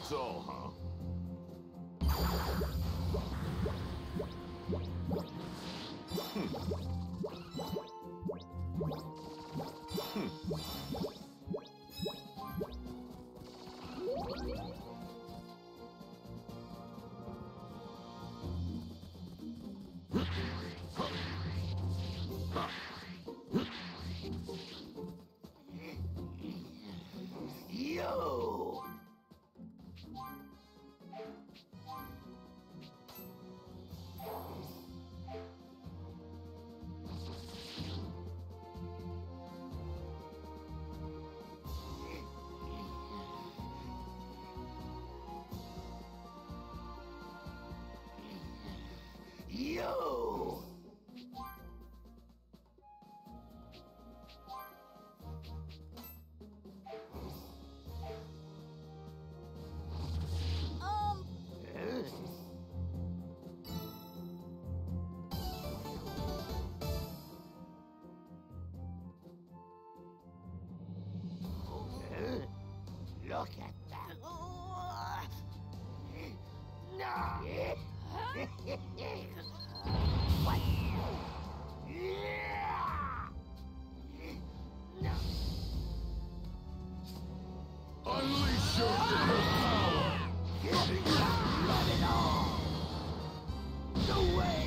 That's all, huh? Yo! Yo! Look at that. No! What? No! Unleash your inner power! Let it all! No way!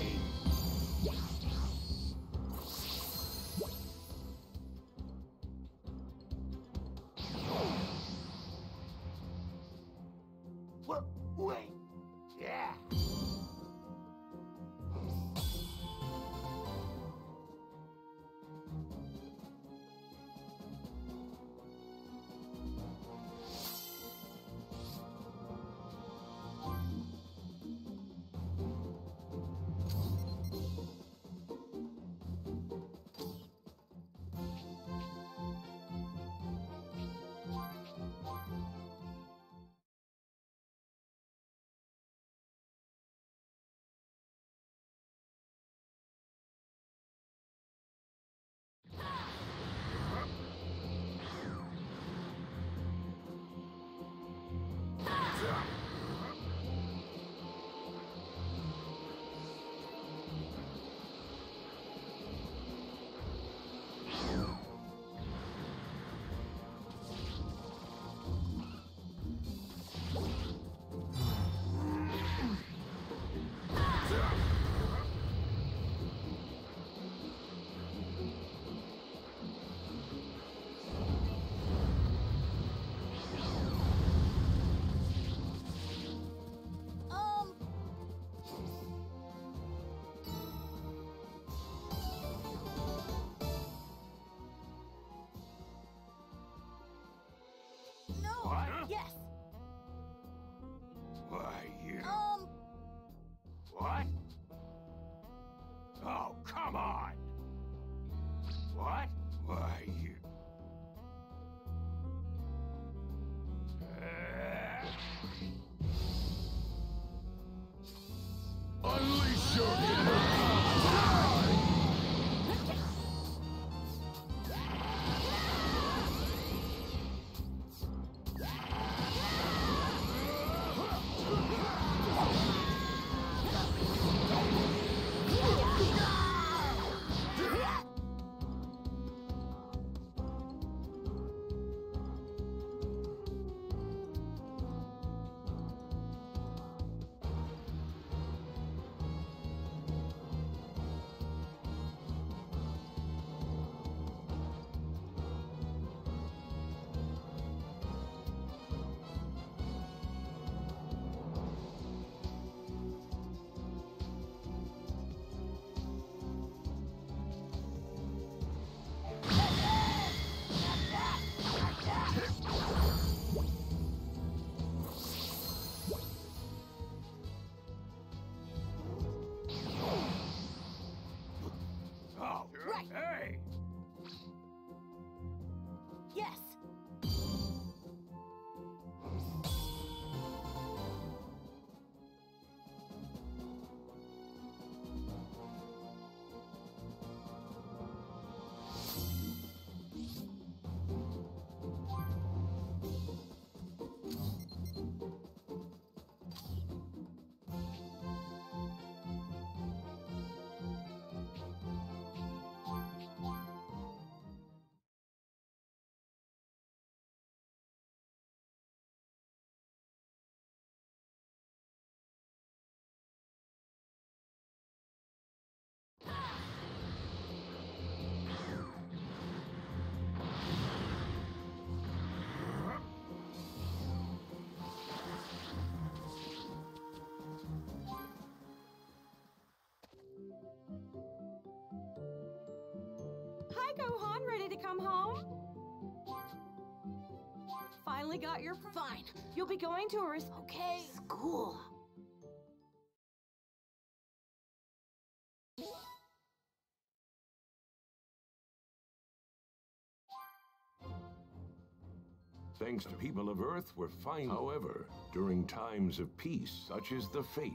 What? Wait! Yeah! Gohan ready to come home? Finally got your... Fine. You'll be going to a... Okay. School. Thanks to people of Earth were fine. However, during times of peace, such as the fate.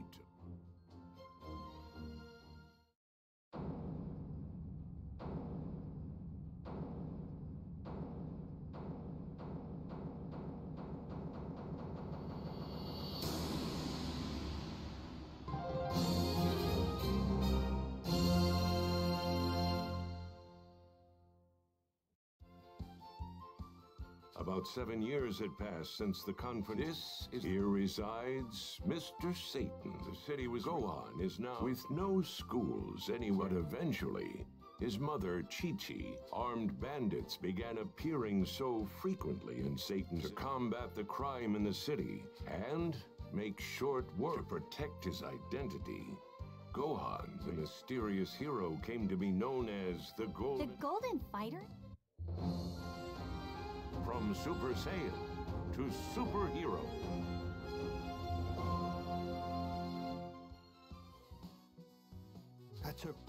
About 7 years had passed since the conference. Here resides Mr. Satan. The city was Gohan is now with no schools anywhere. But eventually, his mother, Chi-Chi, armed bandits began appearing so frequently in Satan to combat the crime in the city and make short work to protect his identity. Gohan, the mysterious hero, came to be known as the Golden... The Golden Fighter? From Super Saiyan to superhero. That took...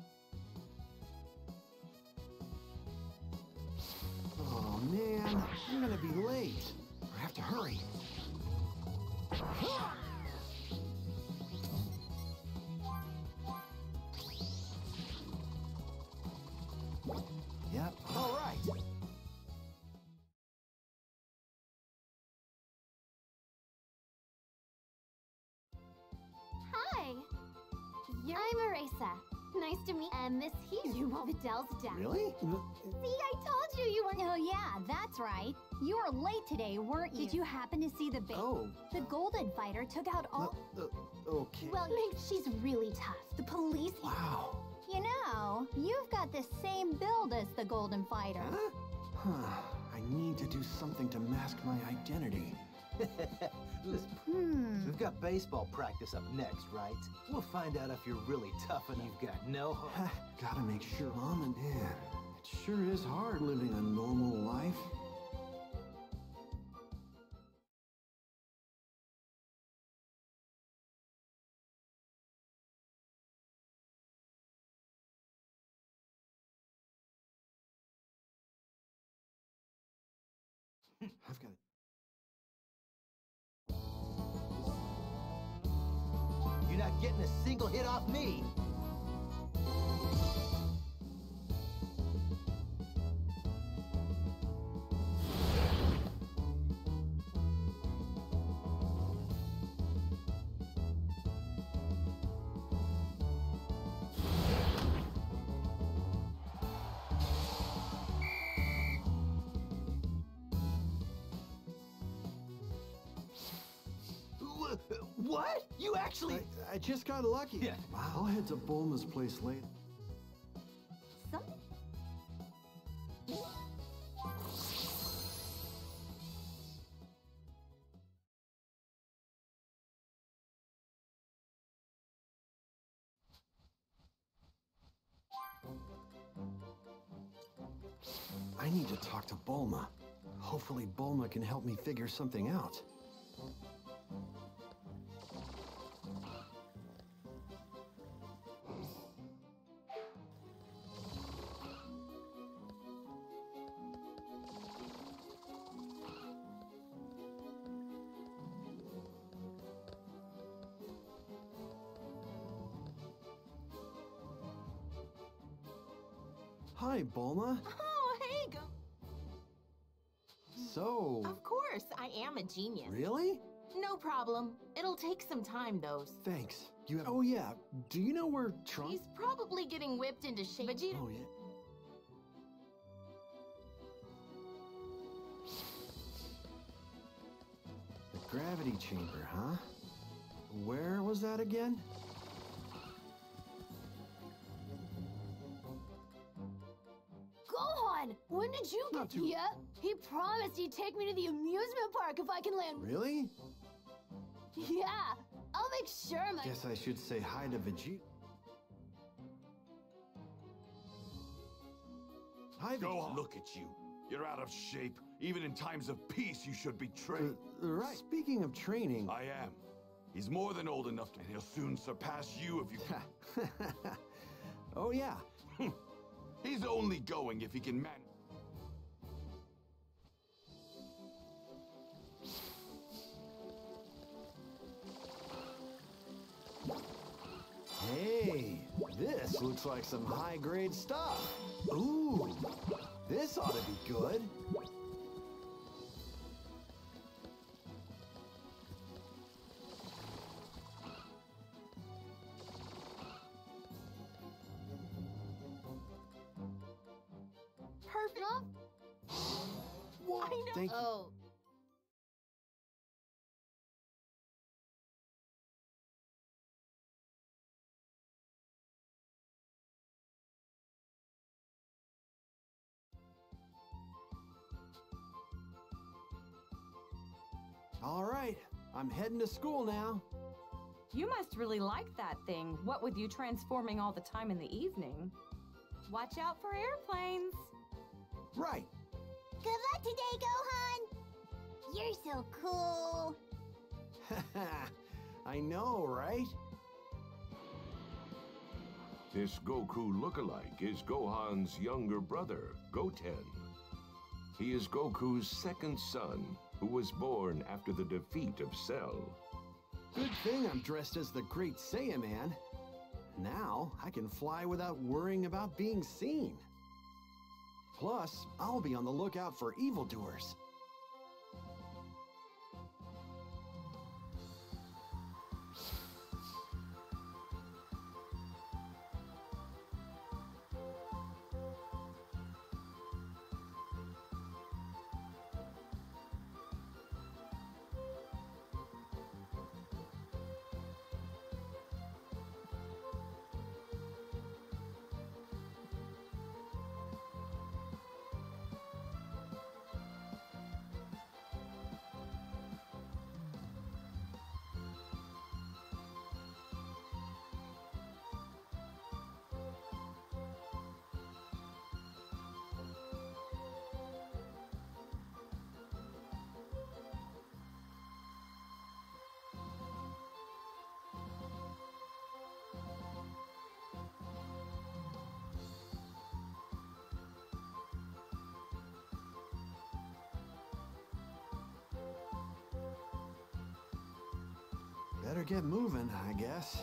Oh man, I'm gonna be late. I have to hurry. Yep, all right. Hi. I'm Marisa. Nice to meet Miss Hughes. You were Vidal's dad. Really? See, I told you you were... Oh, yeah, that's right. You were late today, weren't you? Did you happen to see the big... Oh. The Golden Fighter took out all... Okay. Well, she's really tough. The police... Wow. You know, you've got the same build as the Golden Fighter. Huh? I need to do something to mask my identity. Listen, we've got baseball practice up next, right? We'll find out if you're really tough and you've got no hope. Gotta make sure, Mom and Dad. It sure is hard living a normal life. I've got... You're not getting a single hit off me. What? You actually... I just got lucky. Yeah. Wow. I'll head to Bulma's place later. Something? I need to talk to Bulma. Hopefully Bulma can help me figure something out. Hi, Bulma. Oh, hey, go... So... Of course, I am a genius. Really? No problem. It'll take some time, though. Thanks. You have... Oh, yeah. Do you know where Trunks... He's probably getting whipped into shape. Vegeta... Oh, yeah. The gravity chamber, huh? Where was that again? Gohan, when did you Not get... too- Yep, he promised he'd take me to the amusement park if I can land... Really? Yeah, I'll make sure my... Guess I should say hi to Vegeta. I've... Go on. Look at you. You're out of shape. Even in times of peace, you should be trained. Right. Speaking of training... I am. He's more than old enough to, and he'll soon surpass you if you... Oh, yeah. He's only going if he can manage. Hey, this looks like some high-grade stuff. Ooh, this ought to be good. Perfect. Whoa, I know. thank you. Oh. All right, I'm heading to school now. You must really like that thing, what with you transforming all the time in the evening. Watch out for airplanes. Right. Good luck today, Gohan! You're so cool! I know, right? This Goku lookalike is Gohan's younger brother, Goten. He is Goku's second son, who was born after the defeat of Cell. Good thing I'm dressed as the Great Saiyaman. Now I can fly without worrying about being seen. Plus, I'll be on the lookout for evildoers. Better get moving, I guess.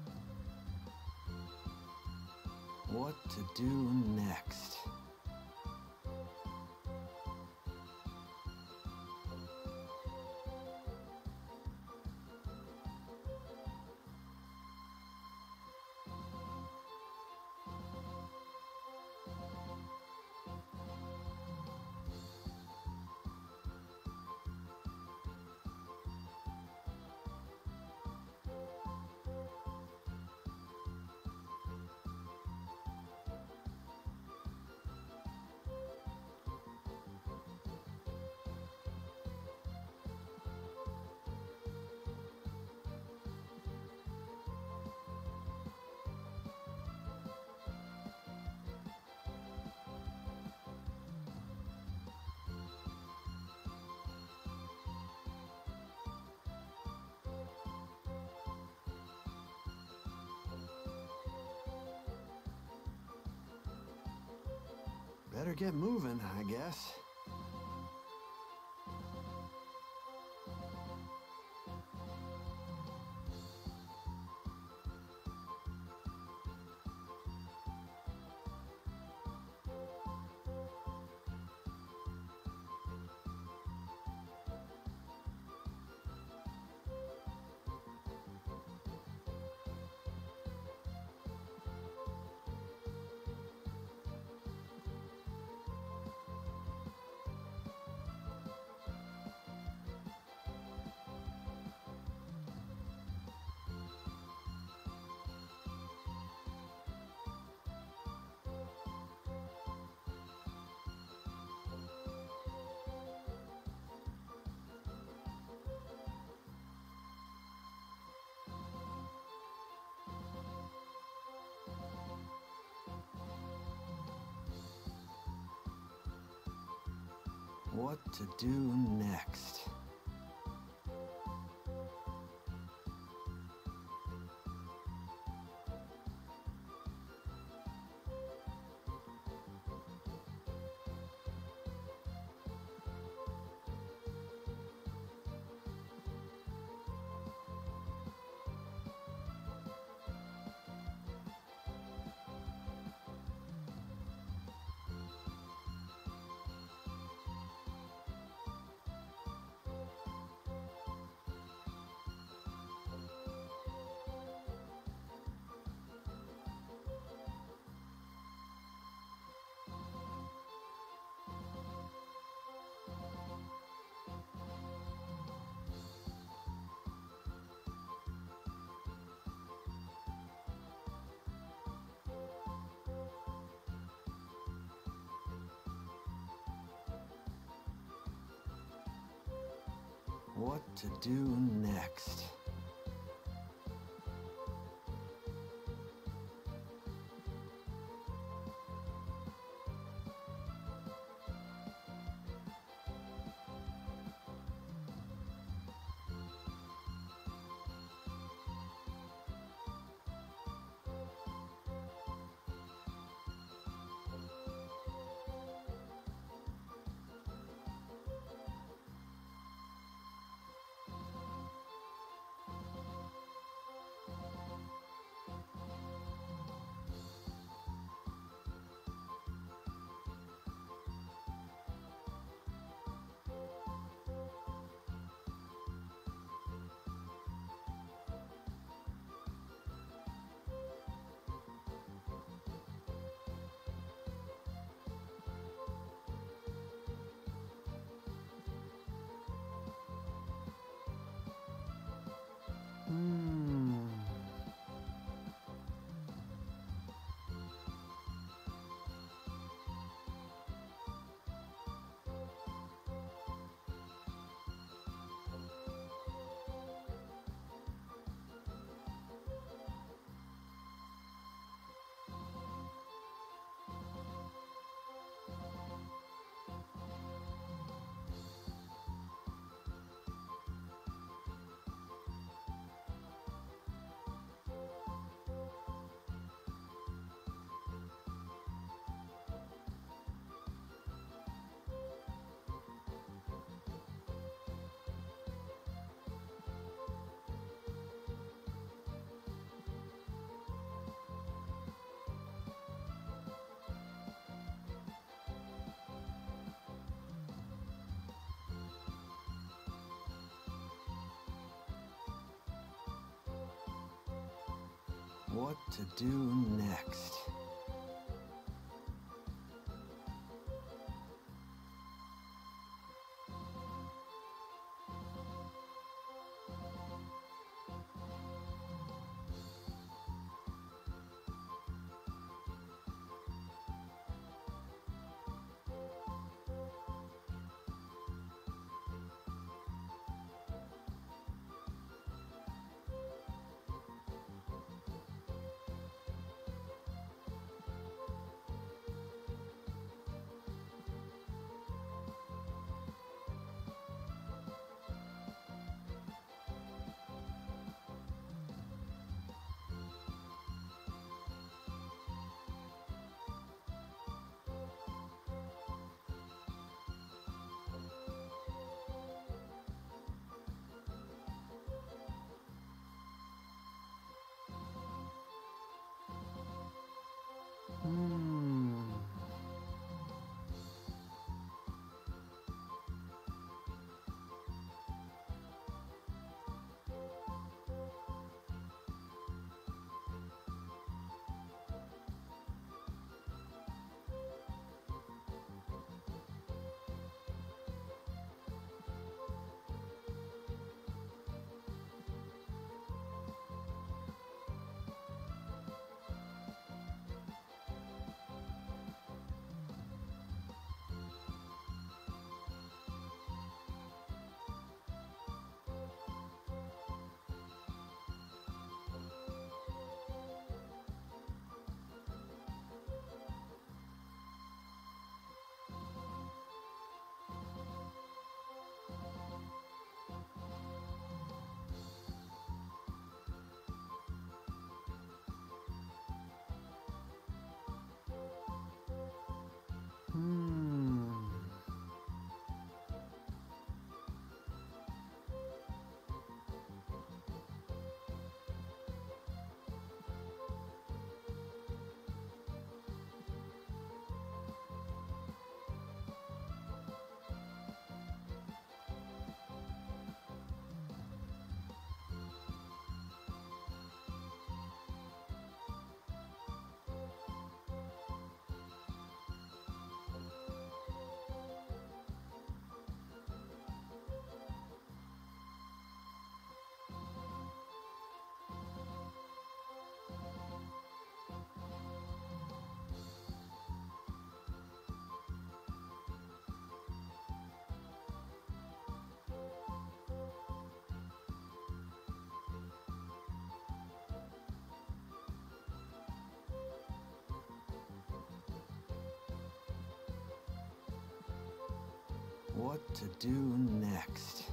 What to do next? better get moving, I guess. What to do next? What to do next? What to do next? Hmm. What to do next?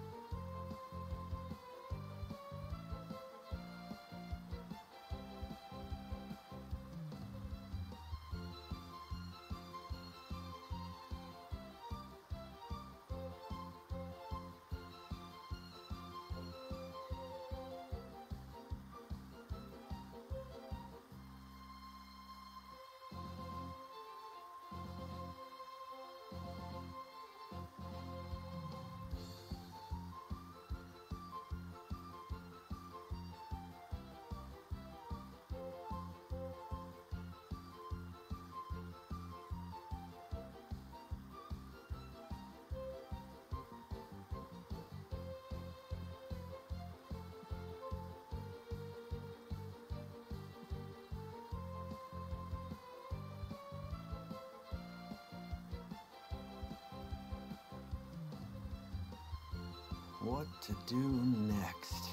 What to do next?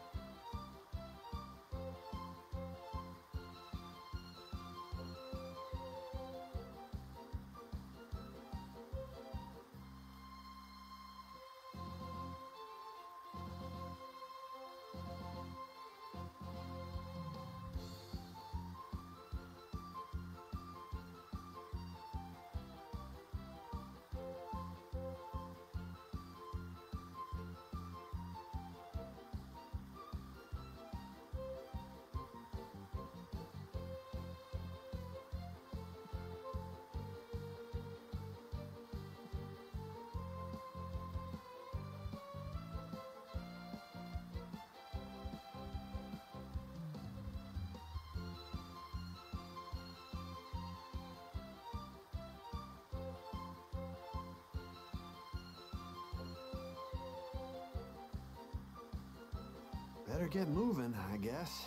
Better get moving, I guess.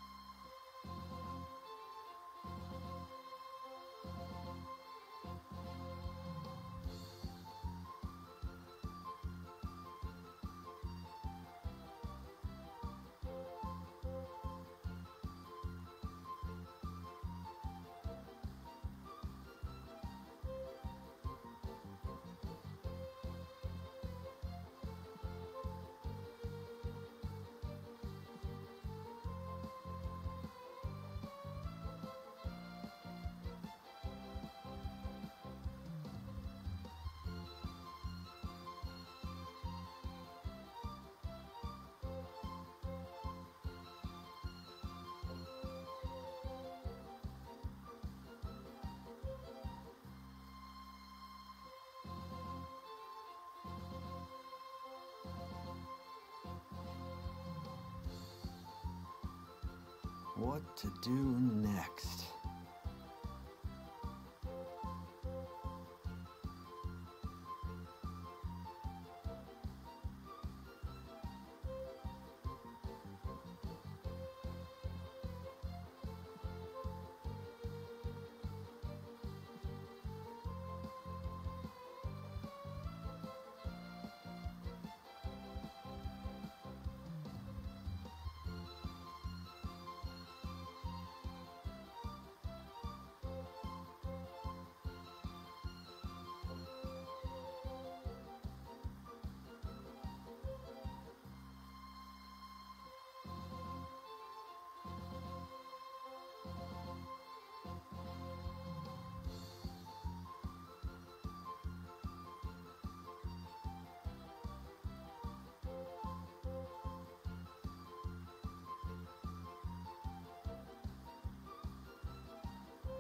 What to do next?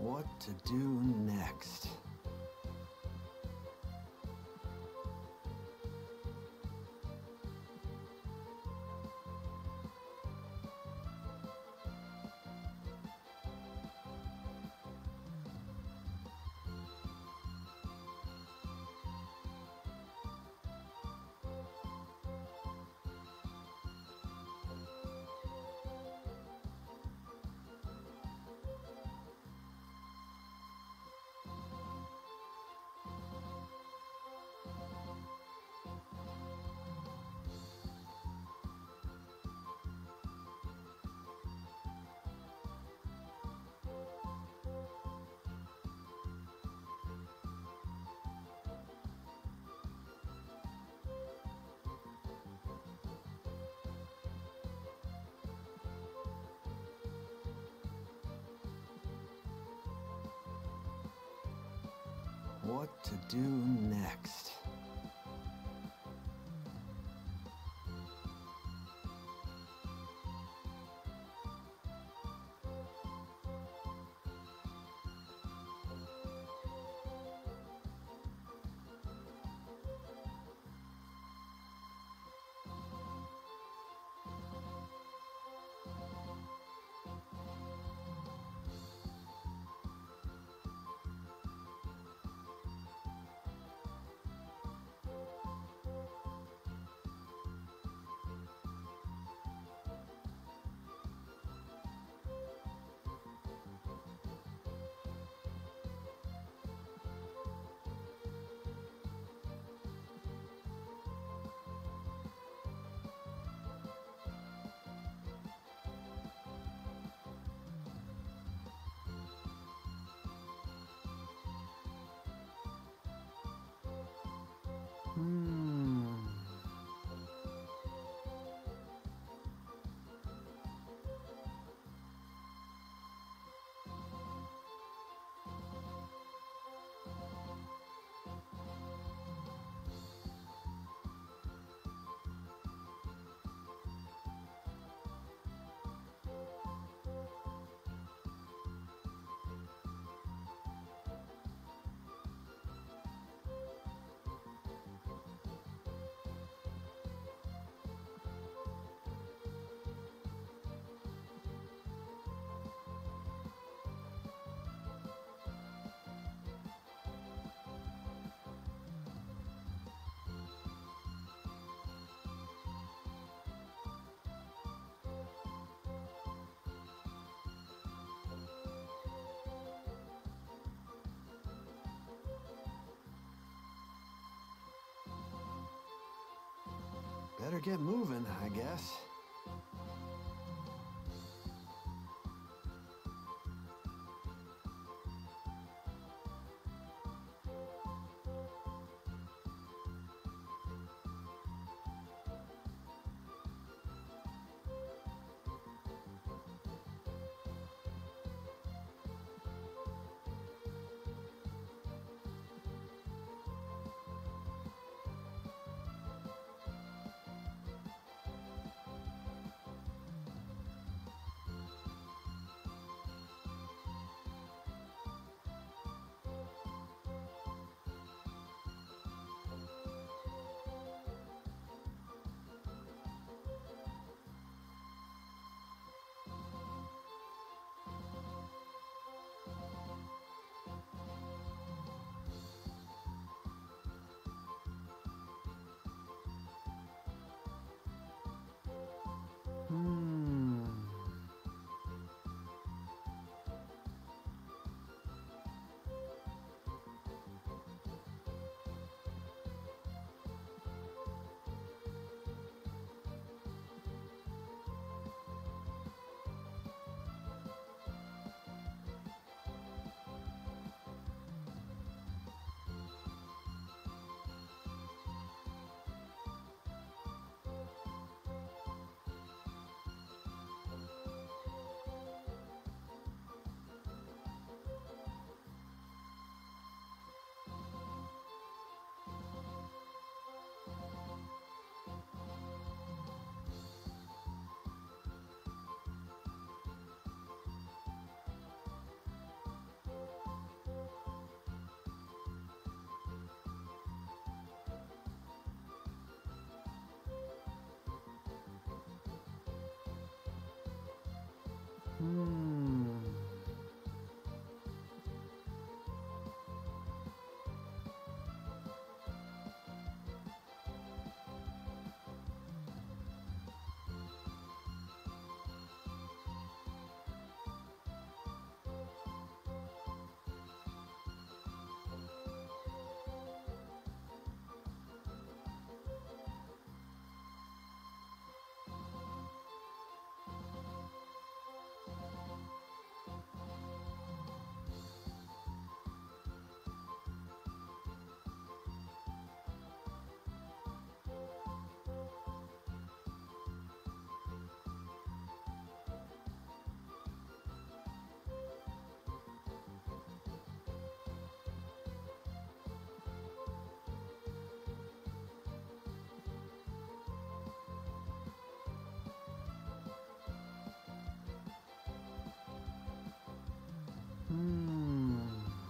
What to do next? What to do next? Better get moving, I guess. Hmm. Hmm.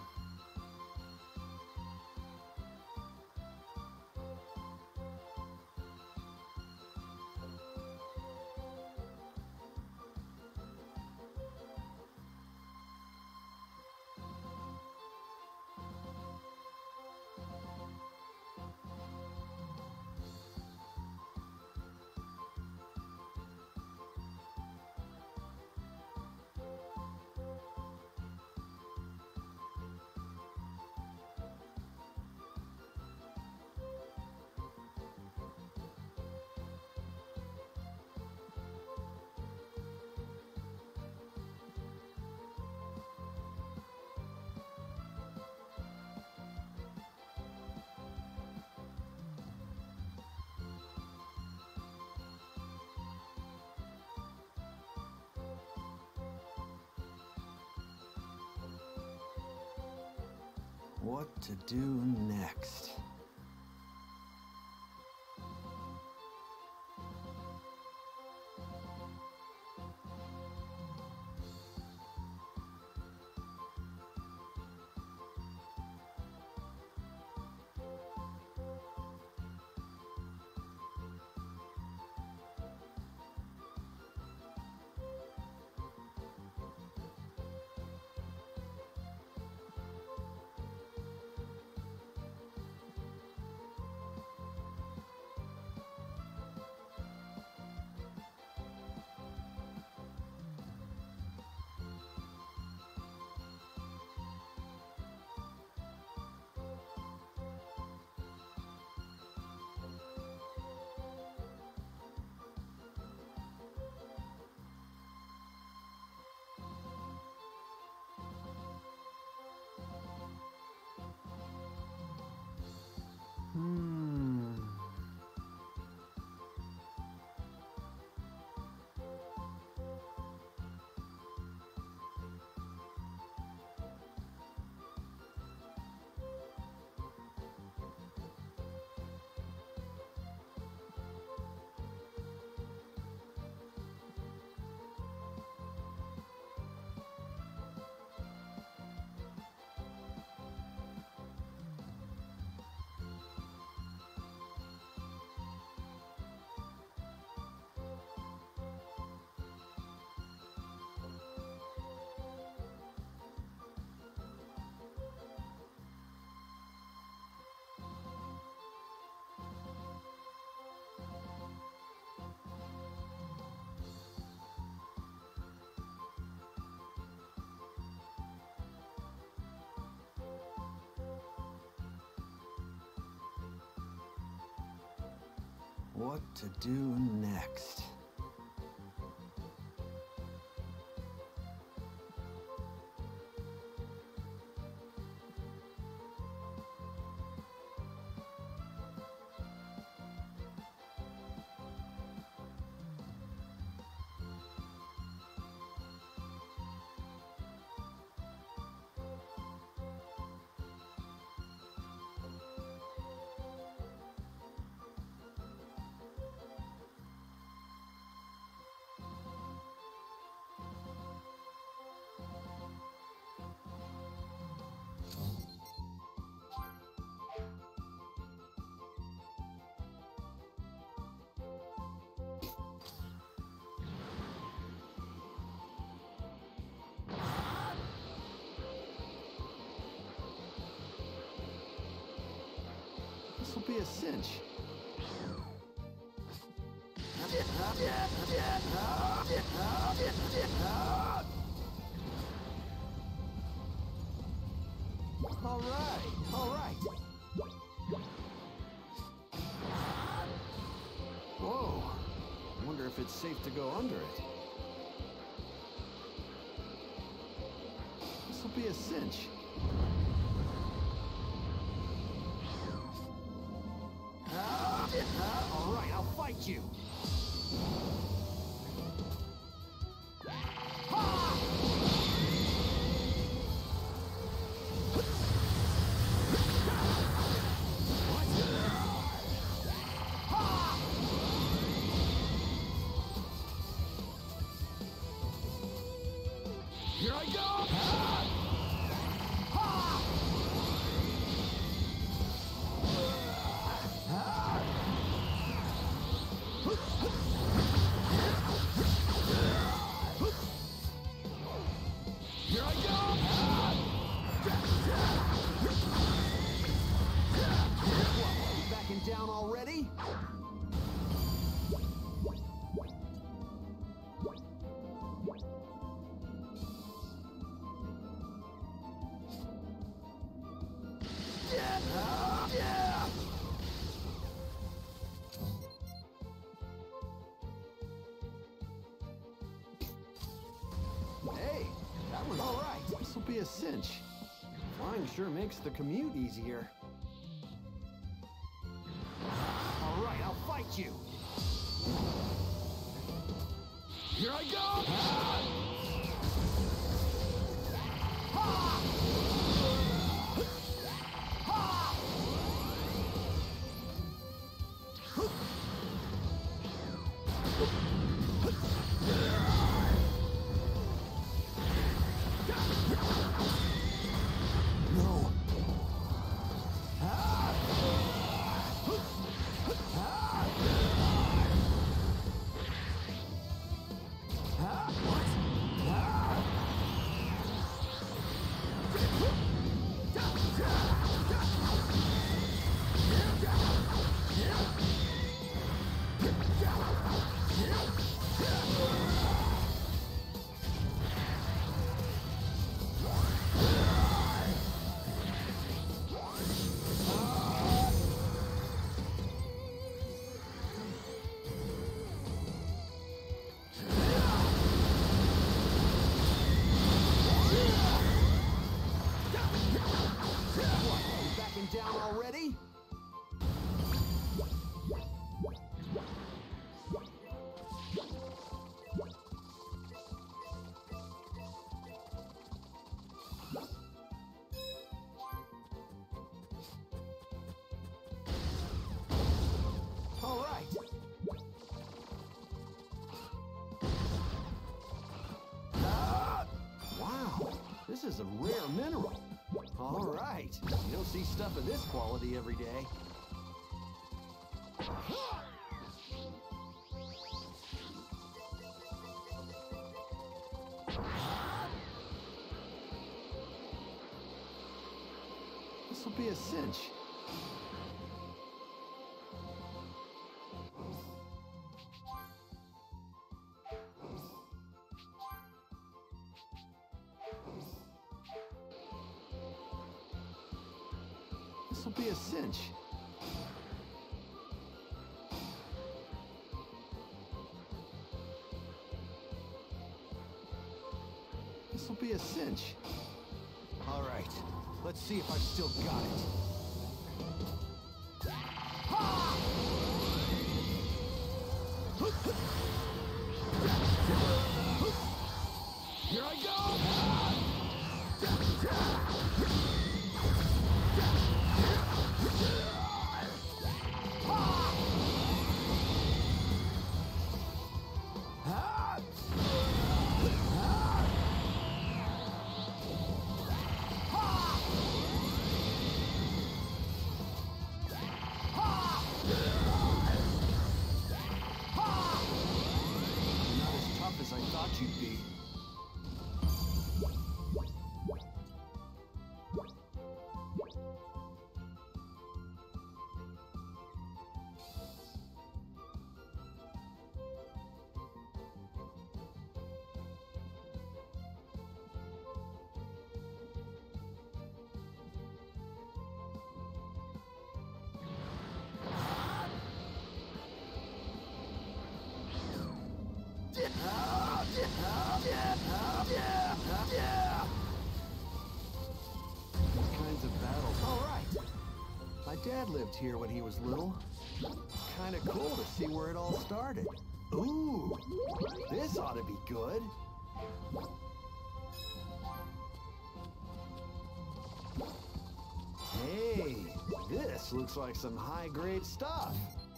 What to do next? Hmm. What to do next? This'll be a cinch. All right, all right. Whoa. Wonder if it's safe to go under it. This'll be a cinch. All right, I'll fight you. Here I go! Here I go! What, you backing down already? Hey, that was all right. This'll be a cinch. Flying sure makes the commute easier. All right, I'll fight you. Here I go! No. Down already? All right. Wow, this is a rare mineral. All right. You don't see stuff of this quality every day. This'll be a cinch. This'll be a cinch. This'll be a cinch. All right, let's see if I've still got it. Here I go! What kinds of battles? All right. My dad lived here when he was little. Kind of cool to see where it all started. Ooh, this ought to be good. Hey, this looks like some high-grade stuff.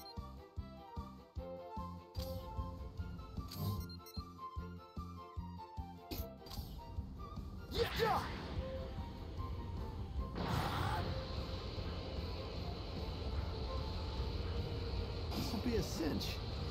Yeah! This will be a cinch.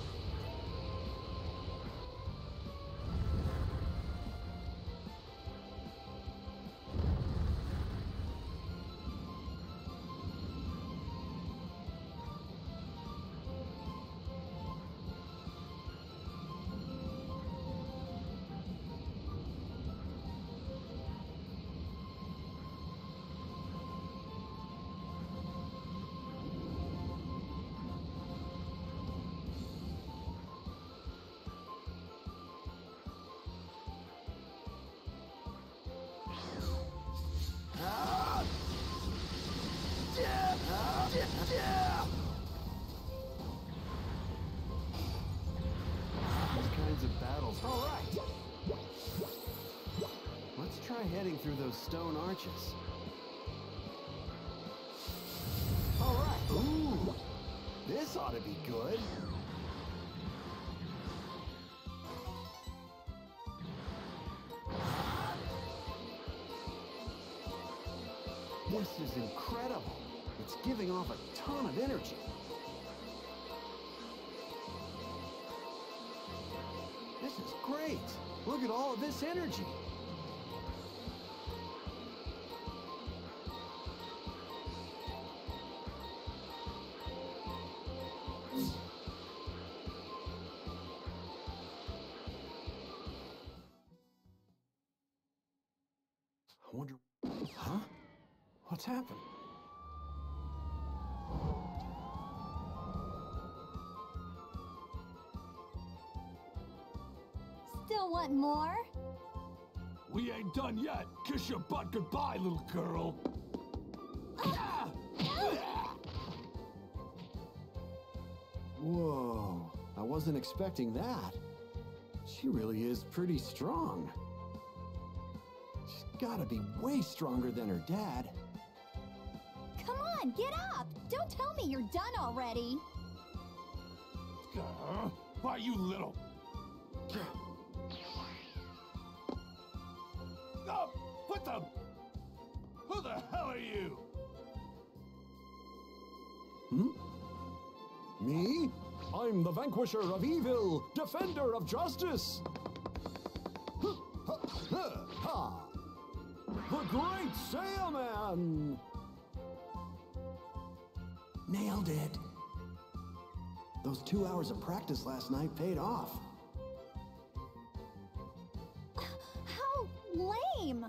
All right. Let's try heading through those stone arches. All right. Ooh, this ought to be good. This is incredible. It's giving off a ton of energy. This is great. Look at all of this energy. I wonder... Huh? What's happened? Still want more? We ain't done yet. Kiss your butt goodbye, little girl. Whoa, I wasn't expecting that. She really is pretty strong. She's gotta be way stronger than her dad. Come on, get up! Don't tell me you're done already. Why, you little... Oh, what the... Who the hell are you? Hmm? Me? I'm the vanquisher of evil, defender of justice. Ha! The Great Saiyaman! Nailed it. Those 2 hours of practice last night paid off. How lame!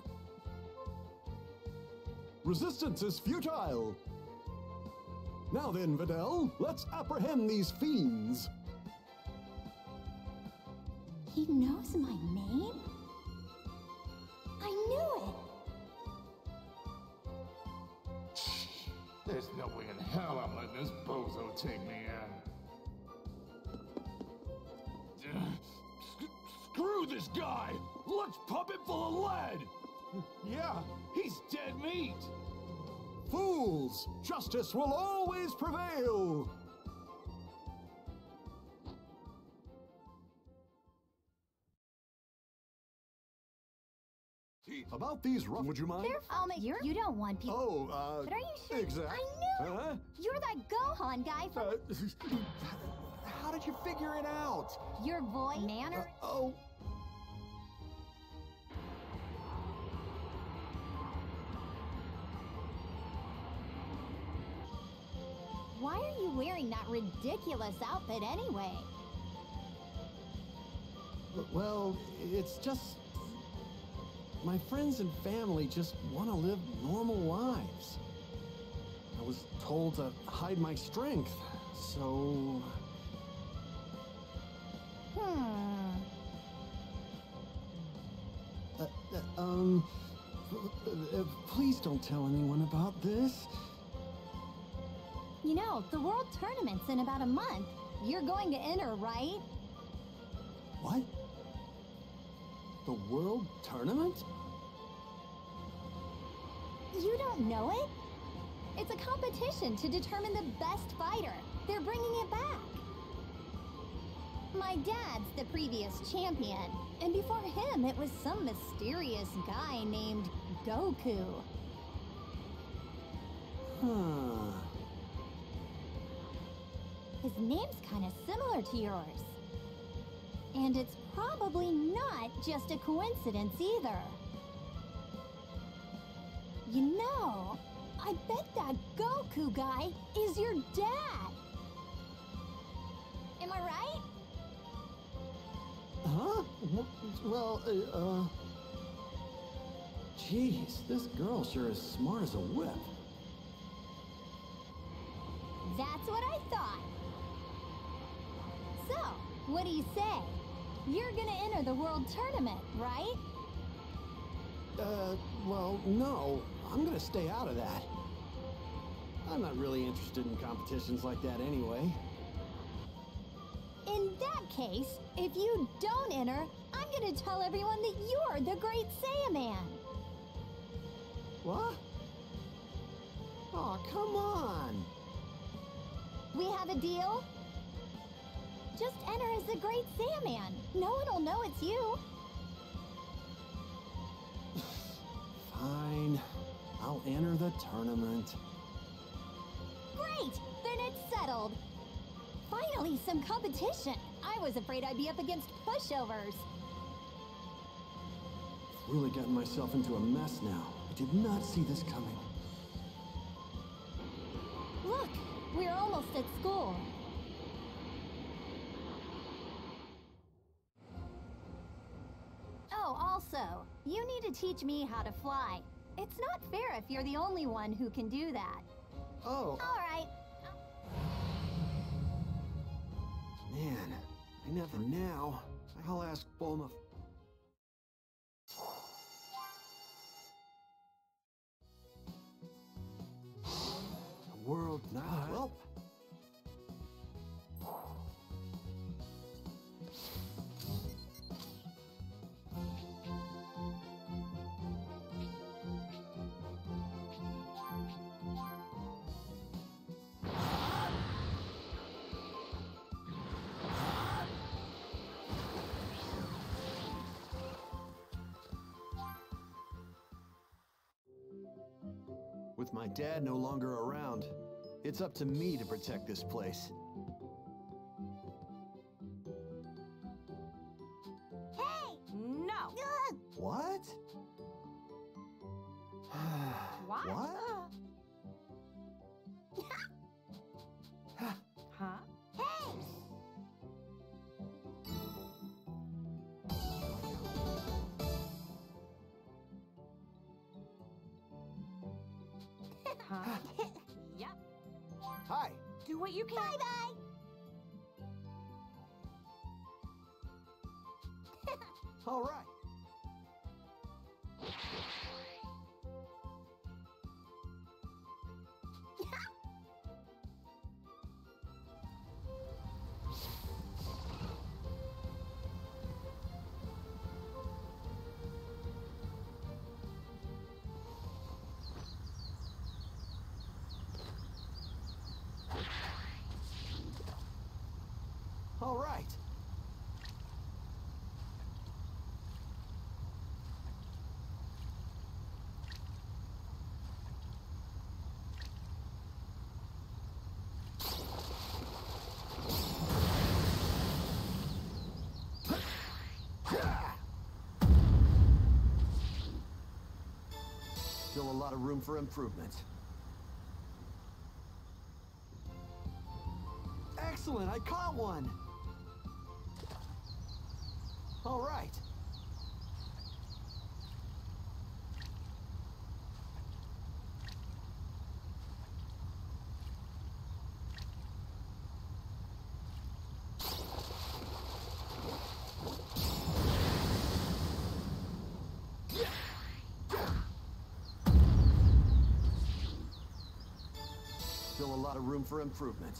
Resistance is futile. Now then, Videl, let's apprehend these fiends. He knows my name? I knew it! There's no way in hell I'm letting this bozo take me in. Screw this guy! Let's pump him full of lead! Yeah, he's dead meat! Fools! Justice will always prevail! About these rough... Would you mind? I'll make you don't want people. Oh, But are you sure? Exactly. I knew it! You're that Gohan guy from how did you figure it out? your voice, manner. Oh... Why are you wearing that ridiculous outfit anyway? Well, it's just... My friends and family just want to live normal lives. I was told to hide my strength, so... Please don't tell anyone about this. You know, the World Tournament's in about a month. You're going to enter, right? What? The World Tournament? You don't know it? It's a competition to determine the best fighter. They're bringing it back. My dad's the previous champion, and before him it was some mysterious guy named Goku. Huh. His name's kind of similar to yours. And it's probably not just a coincidence either. You know, I bet that Goku guy is your dad. Am I right? Huh? Well, Jeez, this girl sure is smart as a whip. That's what I thought. So, what do you say? You're gonna enter the World Tournament, right? Well, no. I'm gonna stay out of that. I'm not really interested in competitions like that anyway. In that case, if you don't enter, I'm gonna tell everyone that you're the Great Saiyaman. What? Oh, come on. We have a deal? Just enter as the Great Saiyaman. No one will know it's you. Fine. I'll enter the tournament. Great! Then it's settled. Finally, some competition. I was afraid I'd be up against pushovers. I've really gotten myself into a mess now. I did not see this coming. Look, we're almost at school. Oh, also, you need to teach me how to fly. It's not fair if you're the only one who can do that. Oh, All right. man. I never now. I'll ask Bulma. The world now. Well. With my dad no longer around, it's up to me to protect this place. Hey! No. What? What? What? Huh? Hey! Huh? Yep. Hi. Do what you can. Bye-bye! All right. All right. Still a lot of room for improvement. Excellent, I caught one! All right. Yeah. lot of room for improvement.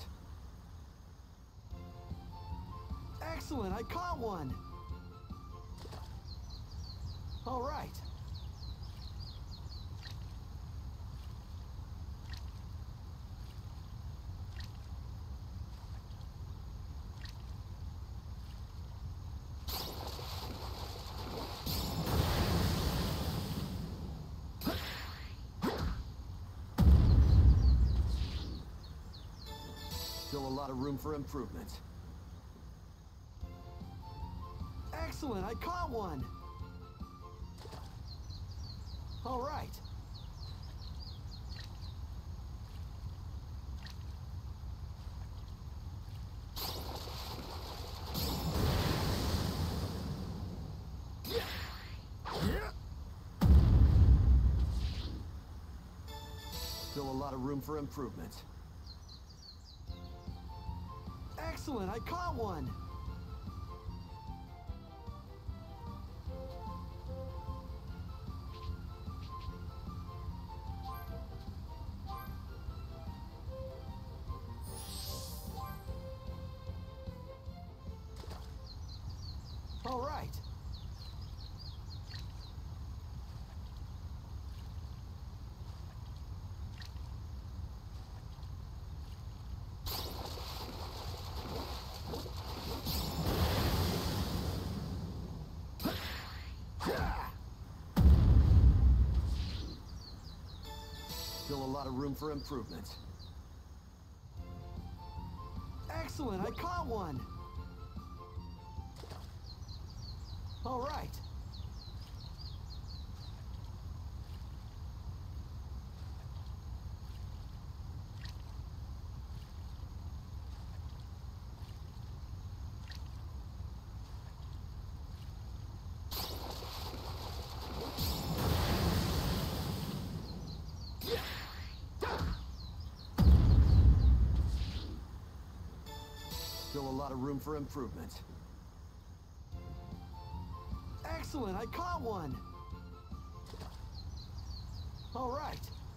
Excellent, I caught one! All right. Still a lot of room for improvement. Excellent, I caught one! All right. Still a lot of room for improvement. Excellent, I caught one! All right. Still a lot of room for improvement. Excellent, I caught one! All right. Still a lot of room for improvement. Excellent, I caught one! All right.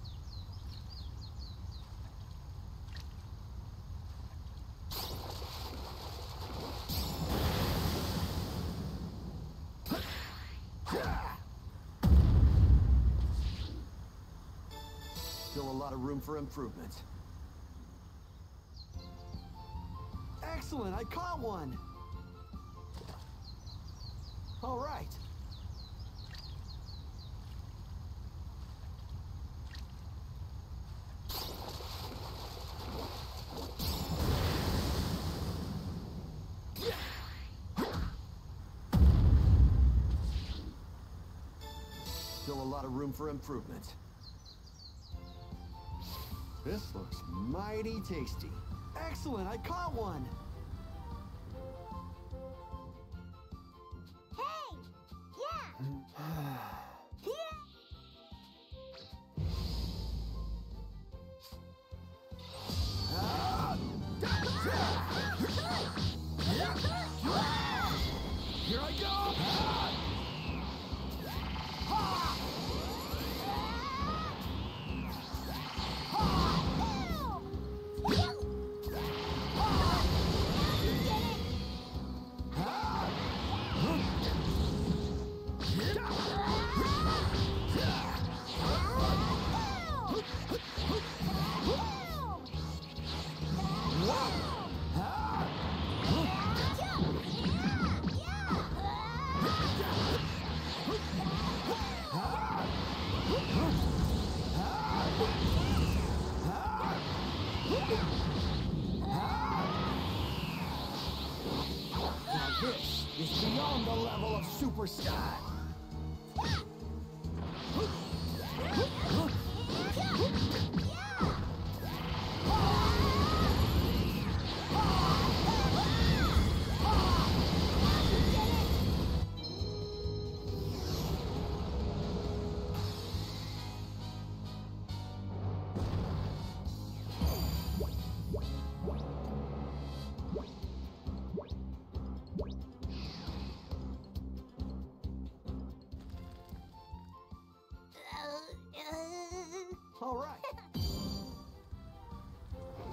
Still a lot of room for improvement. Excellent, I caught one! All right. Still a lot of room for improvement. This looks mighty tasty. Excellent, I caught one! Hey! Yeah! Here I go! This is beyond the level of superstar. Uh, All right.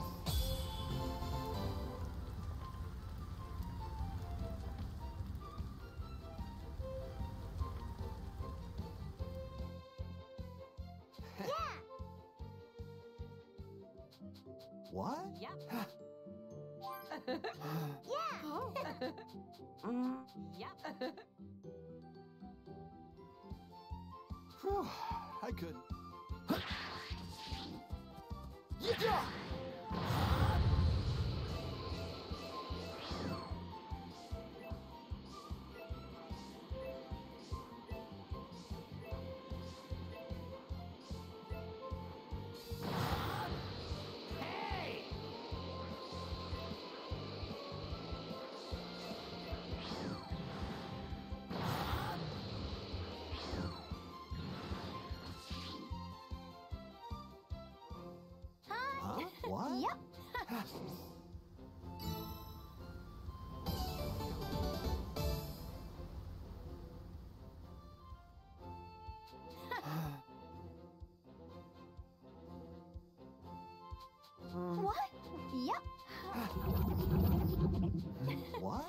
What? Yep. Yeah! Oh. Yep. Whew, I could. Yeah! Hey! Huh? What? Yep. What? Yep. What?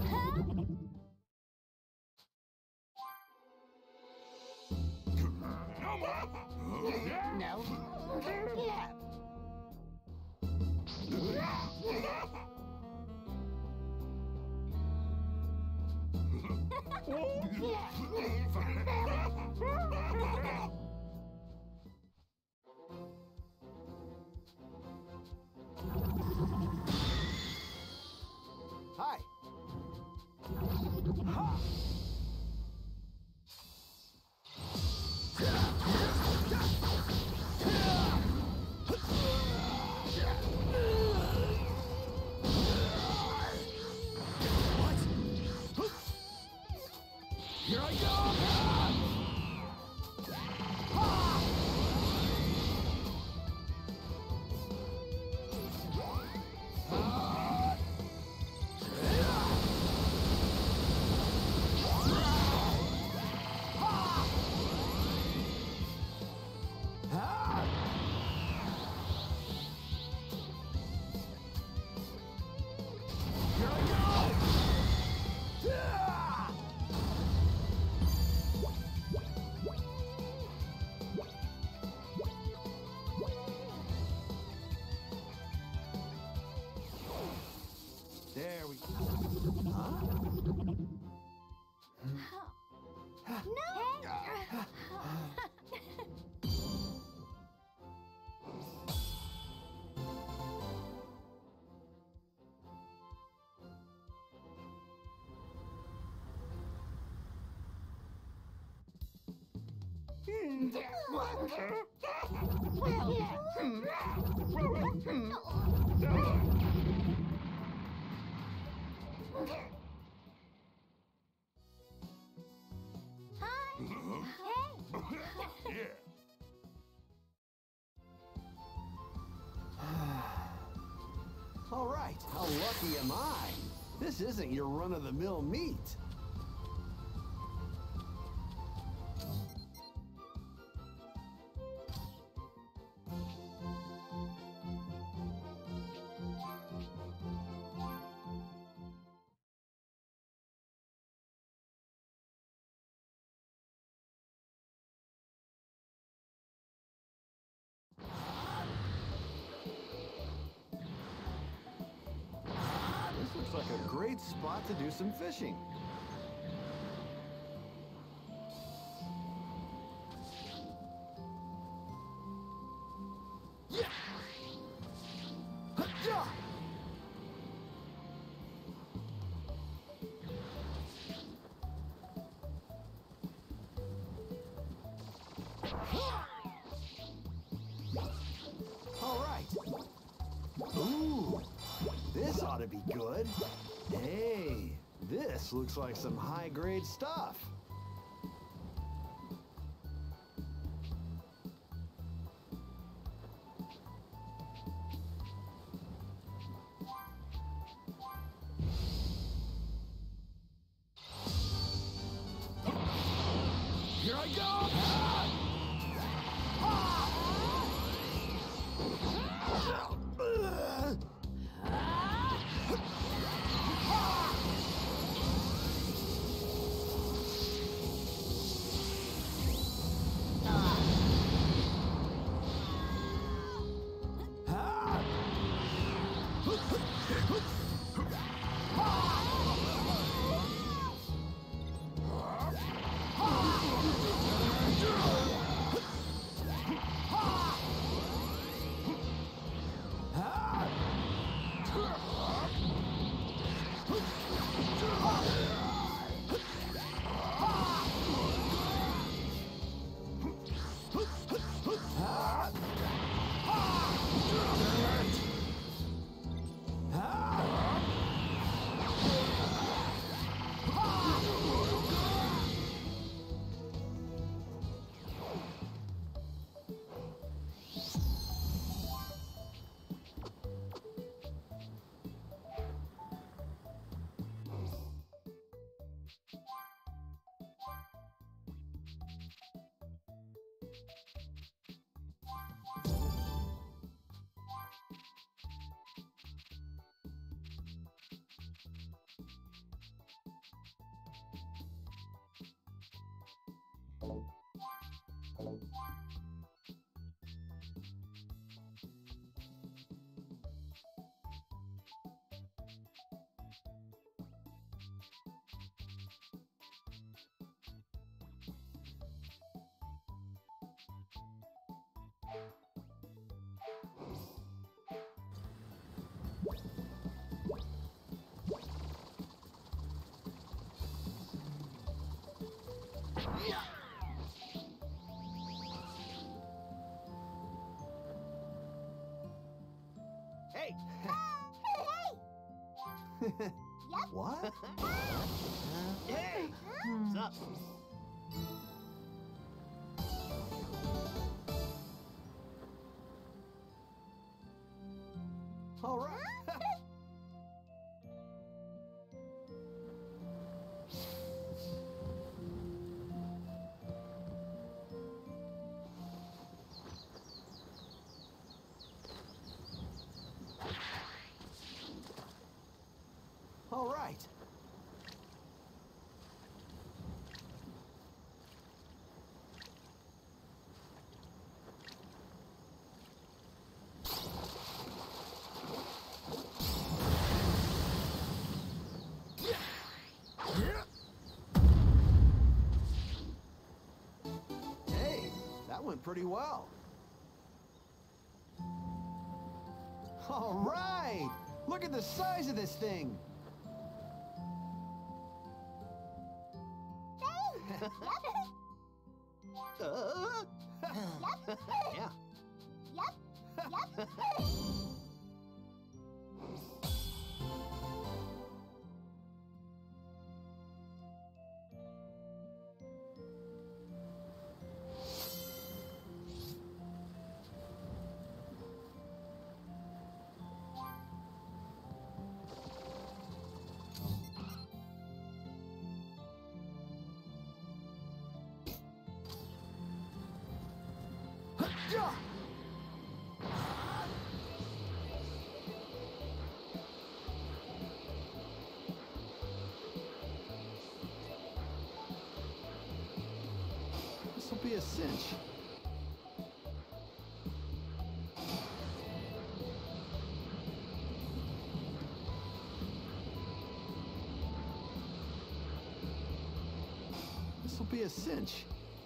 No. Yeah. Hi. Here I go! Here I go! There we go. Huh? No! Hi! Hey! All right, how lucky am I? This isn't your run-of-the-mill meat. This looks like a great spot to do some fishing. All right. Ooh, this ought to be good. Hey, this looks like some high-grade stuff. Here I go! Hey! Hey! What? Hey! What's up? All right. All right. Hey, that went pretty well. All right! Look at the size of this thing! Yeah. Yep. Yeah. This'll be a cinch. This'll be a cinch.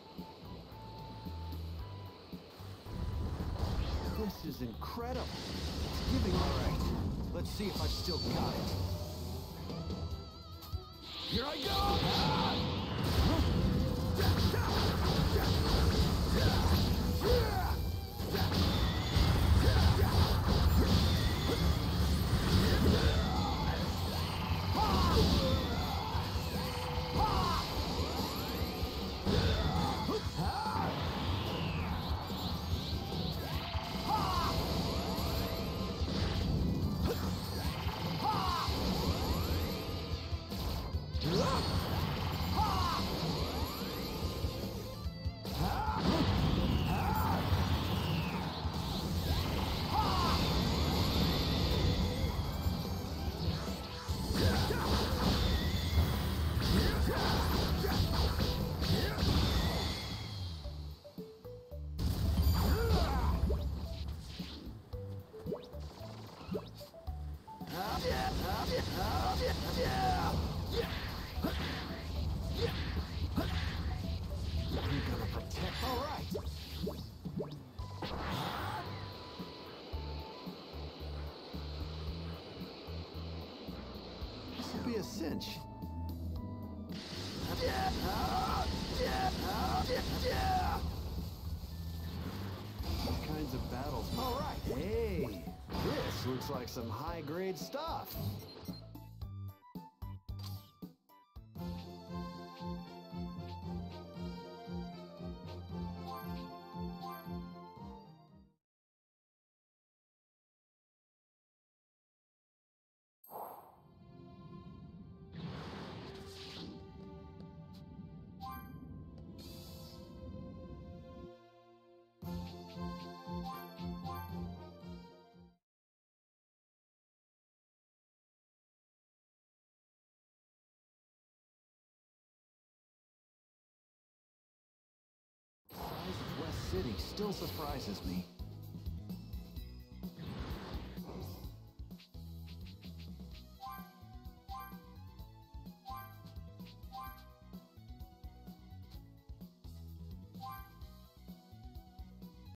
This is incredible. It's giving all right. Let's see if I've still got it. Here I go! I'm gonna protect. All right. This'll be a cinch. These kinds of battles. All right. Hey, this looks like some high-grade stuff. The size of West City still surprises me.